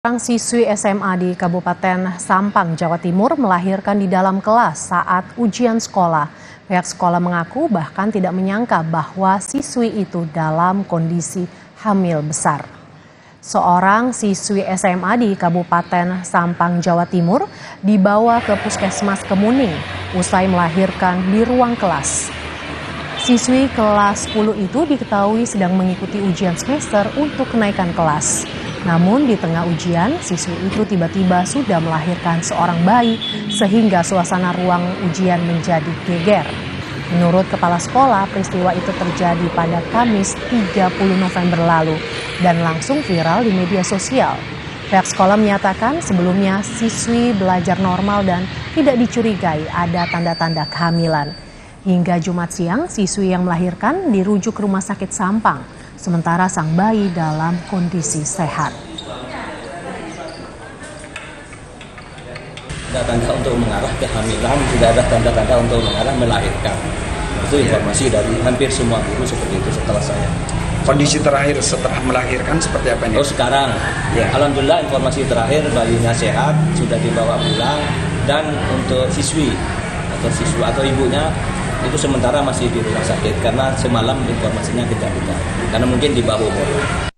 Seorang siswi SMA di Kabupaten Sampang, Jawa Timur melahirkan di dalam kelas saat ujian sekolah. Pihak sekolah mengaku bahkan tidak menyangka bahwa siswi itu dalam kondisi hamil besar. Seorang siswi SMA di Kabupaten Sampang, Jawa Timur dibawa ke Puskesmas Kemuning usai melahirkan di ruang kelas. Siswi kelas 10 itu diketahui sedang mengikuti ujian semester untuk kenaikan kelas. Namun di tengah ujian, siswi itu tiba-tiba sudah melahirkan seorang bayi sehingga suasana ruang ujian menjadi geger. Menurut kepala sekolah, peristiwa itu terjadi pada Kamis 30 November lalu dan langsung viral di media sosial. Pihak sekolah menyatakan sebelumnya siswi belajar normal dan tidak dicurigai ada tanda-tanda kehamilan. Hingga Jumat siang, siswi yang melahirkan dirujuk ke Rumah Sakit Sampang, sementara sang bayi dalam kondisi sehat. Tidak ada tanda untuk mengarah kehamilan, tidak ada tanda-tanda untuk mengarah melahirkan. Itu informasi dari hampir semua guru seperti itu setelah saya. Kondisi terakhir setelah melahirkan seperti apa ini? Oh sekarang, ya. Alhamdulillah informasi terakhir bayinya sehat, sudah dibawa pulang, dan untuk siswi atau ibunya itu sementara masih di rumah sakit karena semalam informasinya kejang-kejang karena mungkin di bawah umur.